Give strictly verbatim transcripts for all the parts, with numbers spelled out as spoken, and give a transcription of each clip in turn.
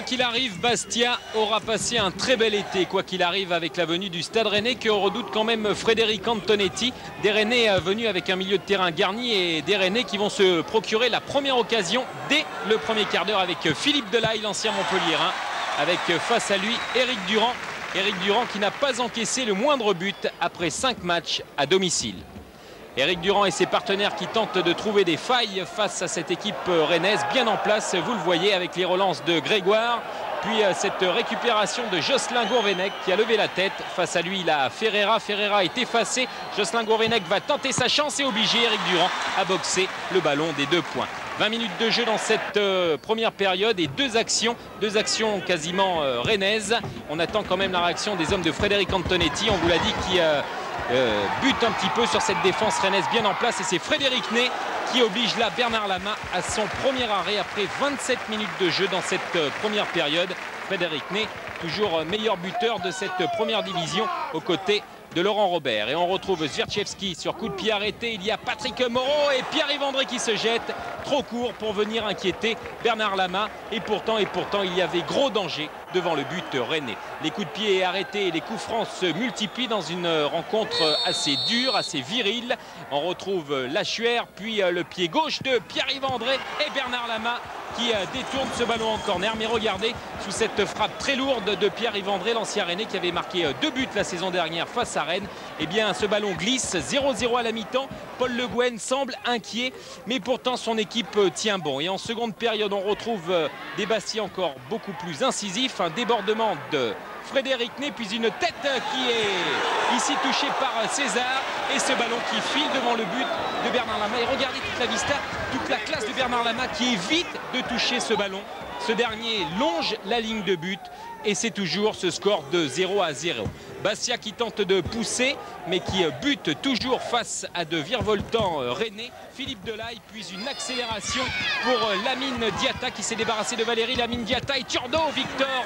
qu'il arrive, Bastia aura passé un très bel été, quoi qu'il arrive, avec la venue du Stade Rennais, que redoute quand même Frédéric Antonetti. Des Rennais venus avec un milieu de terrain garni et des Rennais qui vont se procurer la première occasion dès le premier quart d'heure avec Philippe Delahaye, l'ancien Montpelliérain, avec face à lui Éric Durand. Éric Durand qui n'a pas encaissé le moindre but après cinq matchs à domicile. Éric Durand et ses partenaires qui tentent de trouver des failles face à cette équipe rennaise bien en place, vous le voyez, avec les relances de Grégoire, puis cette récupération de Jocelyn Gourvenec qui a levé la tête. Face à lui, la Ferreira. Ferreira est effacé. Jocelyn Gourvenec va tenter sa chance et obliger Éric Durand à boxer le ballon des deux points. vingt minutes de jeu dans cette euh, première période et deux actions, deux actions quasiment euh, rennaises. On attend quand même la réaction des hommes de Frédéric Antonetti, on vous l'a dit, qui euh, euh, bute un petit peu sur cette défense rennaise bien en place. Et c'est Frédéric Ney qui oblige là Bernard Lama à son premier arrêt après vingt-sept minutes de jeu dans cette euh, première période. Frédéric Ney, toujours meilleur buteur de cette première division aux côtés de Laurent Robert. Et on retrouve Zwierczewski sur coup de pied arrêté. Il y a Patrick Moreau et Pierre-Yves André qui se jette. Trop court pour venir inquiéter Bernard Lama. Et pourtant, et pourtant, il y avait gros danger devant le but rennais. Les coups de pied arrêtés et les coups francs se multiplient dans une rencontre assez dure, assez virile. On retrouve Lachuer, puis le pied gauche de Pierre-Yves André et Bernard Lama qui détourne ce ballon en corner. Mais regardez, sous cette frappe très lourde de Pierre-Yves André, l'ancien rennais qui avait marqué deux buts la saison dernière face à Rennes, eh bien ce ballon glisse. Zéro zéro à la mi-temps. Paul Le Guen semble inquiet, mais pourtant son équipe tient bon. Et en seconde période, on retrouve des Bastiais encore beaucoup plus incisifs. Un débordement de Frédéric Ney, puis une tête qui est ici touchée par César. Et ce ballon qui file devant le but de Bernard Lama. Et regardez toute la vista, toute la classe de Bernard Lama qui évite de toucher ce ballon. Ce dernier longe la ligne de but et c'est toujours ce score de zéro à zéro. Bastia qui tente de pousser mais qui bute toujours face à de virevoltants rennais. Philippe Delahaye, puis une accélération pour Lamine Diatta qui s'est débarrassé de Valérie. Lamine Diatta et Turdo, Victor,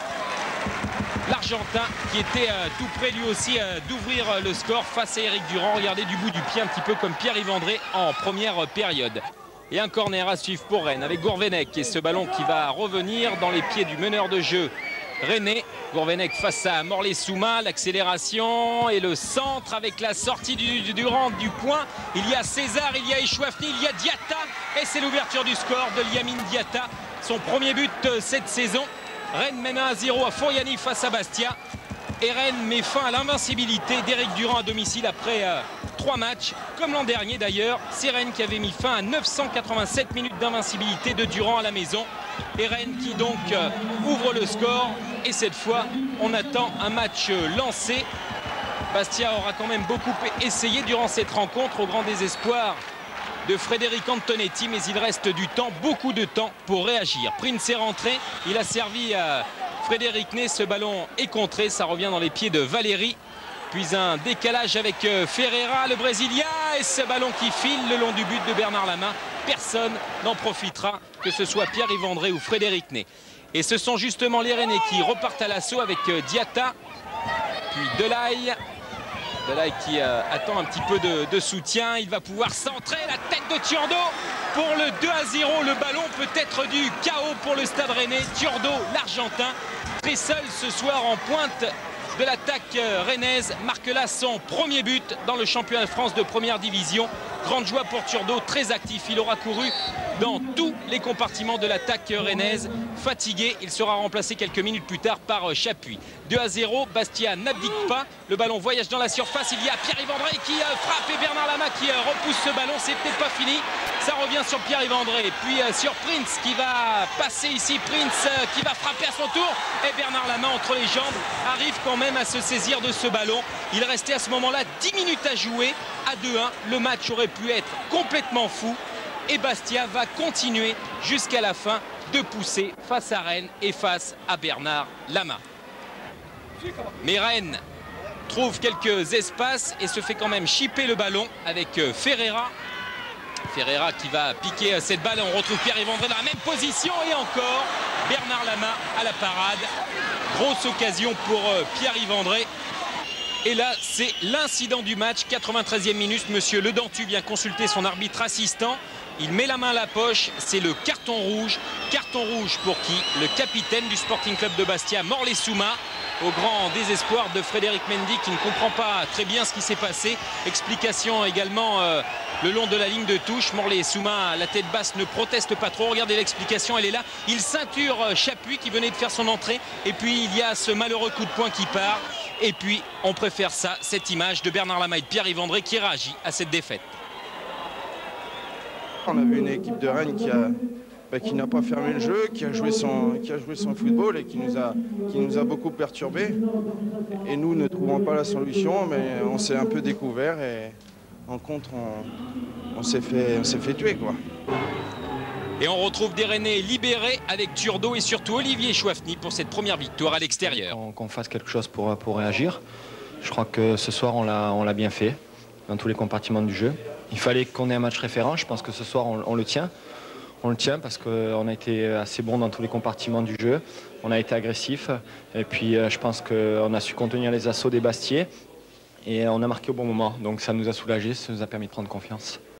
l'Argentin qui était euh, tout près lui aussi euh, d'ouvrir euh, le score face à Éric Durand. Regardez du bout du pied un petit peu comme Pierre-Yves André en première euh, période. Et un corner à suivre pour Rennes avec Gourvenec et ce ballon qui va revenir dans les pieds du meneur de jeu rennais. Gourvenec face à Morlaix-Souma, l'accélération et le centre avec la sortie du, du Durand du point. Il y a César, il y a Echouafni, il y a Diatta et c'est l'ouverture du score de Lamine Diatta. Son premier but euh, cette saison. Rennes mène un à zéro à Furiani face à Bastia. Et Rennes met fin à l'invincibilité d'Éric Durand à domicile après euh, trois matchs. Comme l'an dernier d'ailleurs, c'est Rennes qui avait mis fin à neuf cent quatre-vingt-sept minutes d'invincibilité de Durand à la maison. Et Rennes qui donc euh, ouvre le score. Et cette fois, on attend un match euh, lancé. Bastia aura quand même beaucoup essayé durant cette rencontre au grand désespoir de Frédéric Antonetti, mais il reste du temps, beaucoup de temps pour réagir. Prince est rentré, il a servi à Frédéric Ney, ce ballon est contré, ça revient dans les pieds de Valérie. Puis un décalage avec Ferreira, le Brésilien, et ce ballon qui file le long du but de Bernard Lama. Personne n'en profitera, que ce soit Pierre-Yves André ou Frédéric Ney. Et ce sont justement les Rennais qui repartent à l'assaut avec Diatta, puis Delahaye. Delahaye qui euh, attend un petit peu de, de soutien. Il va pouvoir centrer la tête de Turdo pour le deux à zéro. Le ballon peut être du chaos pour le Stade Rennais. Turdo, l'Argentin, très seul ce soir en pointe de l'attaque rennaise, marque là son premier but dans le championnat de France de première division. Grande joie pour Turdo, très actif. Il aura couru dans tous les compartiments de l'attaque rennaise. Fatigué, il sera remplacé quelques minutes plus tard par Chapuis. deux à zéro, Bastia n'abdique pas. Le ballon voyage dans la surface. Il y a Pierre-Yves André qui euh, frappe et Bernard Lama qui euh, repousse ce ballon. C'est peut-être pas fini. Ça revient sur Pierre-Yves André. Puis euh, sur Prince qui va passer ici. Prince euh, qui va frapper à son tour. Et Bernard Lama entre les jambes arrive quand même à se saisir de ce ballon. Il restait à ce moment-là dix minutes à jouer. À deux un, le match aurait pu être complètement fou. Et Bastia va continuer jusqu'à la fin de pousser face à Rennes et face à Bernard Lama. Mais Rennes trouve quelques espaces et se fait quand même chipper le ballon avec Ferreira. Ferreira qui va piquer cette balle. On retrouve Pierre-Yves André dans la même position et encore Bernard Lama à la parade. Grosse occasion pour Pierre-Yves André. Et là, c'est l'incident du match, quatre-vingt-treizième minute. Monsieur Le Dentu vient consulter son arbitre assistant. Il met la main à la poche, c'est le carton rouge. Carton rouge pour qui? Le capitaine du Sporting Club de Bastia, Morley Souma, au grand désespoir de Frédéric Mendy qui ne comprend pas très bien ce qui s'est passé. Explication également euh, le long de la ligne de touche. Morley Souma, la tête basse, ne proteste pas trop. Regardez l'explication, elle est là. Il ceinture Chapuis qui venait de faire son entrée. Et puis il y a ce malheureux coup de poing qui part. Et puis on préfère ça, cette image de Bernard Lamaille, Pierre-Yves André qui réagit à cette défaite. On a vu une équipe de Rennes qui a bah, qui n'a pas fermé le jeu, qui a joué son, qui a joué son football et qui nous a, qui nous a beaucoup perturbés. Et nous ne trouvons pas la solution, mais on s'est un peu découvert et en contre on, on s'est fait, on s'est fait tuer, quoi. Et on retrouve des Rennais libérés avec Turdo et surtout Olivier Chouafny pour cette première victoire à l'extérieur. Qu'on fasse quelque chose pour, pour réagir. Je crois que ce soir on l'a on l'a bien fait dans tous les compartiments du jeu. Il fallait qu'on ait un match référent. Je pense que ce soir on, on le tient. On le tient parce qu'on a été assez bon dans tous les compartiments du jeu. On a été agressif. Et puis je pense qu'on a su contenir les assauts des Bastiais. Et on a marqué au bon moment. Donc ça nous a soulagés, ça nous a permis de prendre confiance.